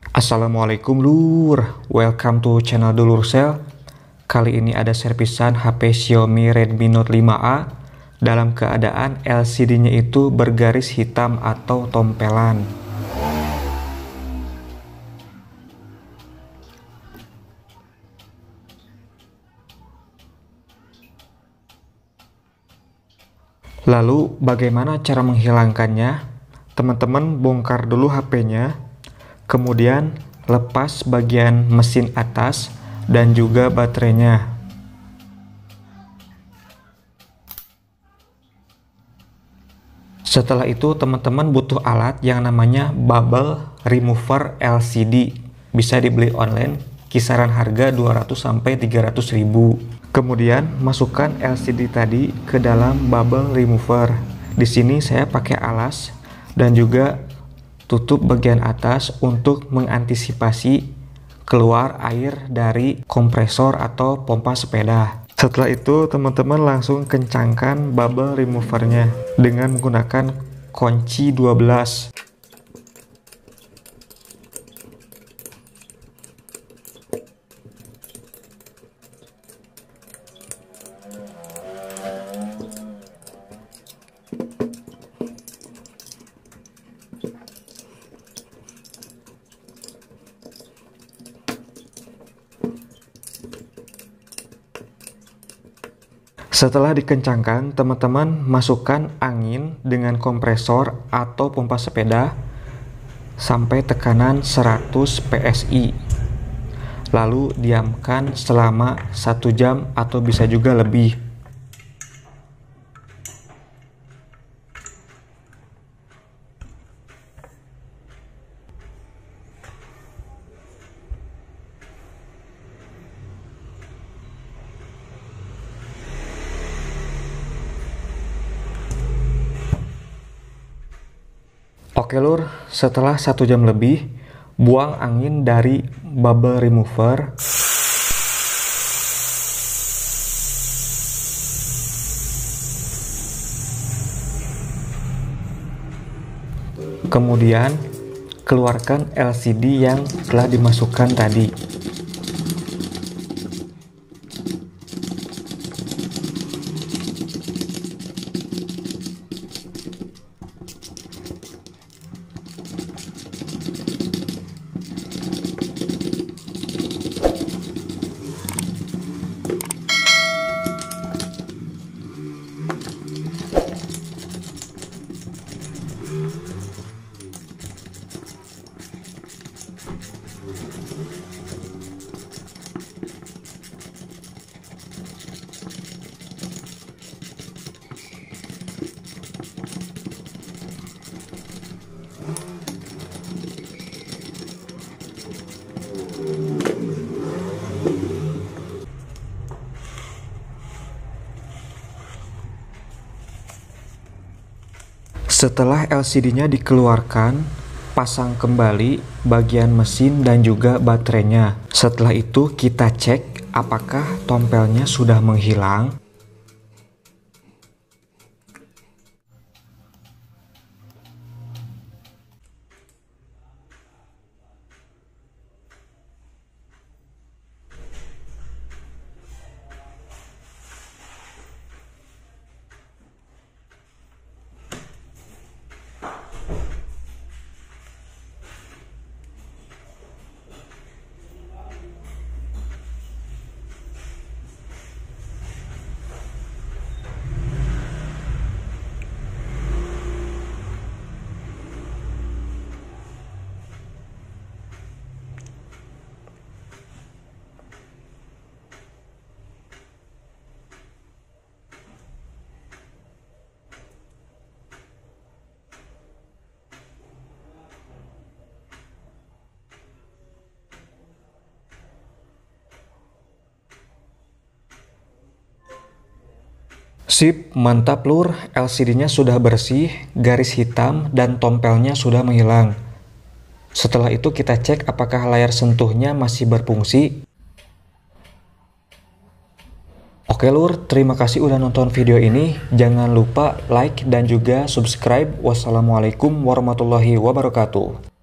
Assalamualaikum lur, welcome to channel Dulur Sel. Kali ini ada servisan HP Xiaomi Redmi Note 5A dalam keadaan LCD-nya itu bergaris hitam atau tompelan. Lalu bagaimana cara menghilangkannya? Teman-teman bongkar dulu HP-nya, kemudian lepas bagian mesin atas dan juga baterainya. Setelah itu teman-teman butuh alat yang namanya bubble remover LCD. Bisa dibeli online, kisaran harga 200-300 ribu. Kemudian masukkan LCD tadi ke dalam bubble remover. Di sini saya pakai alas dan juga tutup bagian atas untuk mengantisipasi keluar air dari kompresor atau pompa sepeda. Setelah itu teman-teman langsung kencangkan bubble removernya dengan menggunakan kunci 12. Setelah dikencangkan, teman-teman masukkan angin dengan kompresor atau pompa sepeda sampai tekanan 100 PSI. Lalu diamkan selama 1 jam atau bisa juga lebih. Oke lur, setelah 1 jam lebih, buang angin dari bubble remover. Kemudian, keluarkan LCD yang telah dimasukkan tadi. Setelah LCD-nya dikeluarkan, pasang kembali bagian mesin dan juga baterainya. Setelah itu kita cek apakah tompelnya sudah menghilang. Sip, mantap lur, LCD-nya sudah bersih, garis hitam dan tompelnya sudah menghilang. Setelah itu kita cek apakah layar sentuhnya masih berfungsi. Oke lur, terima kasih udah nonton video ini. Jangan lupa like dan juga subscribe. Wassalamualaikum warahmatullahi wabarakatuh.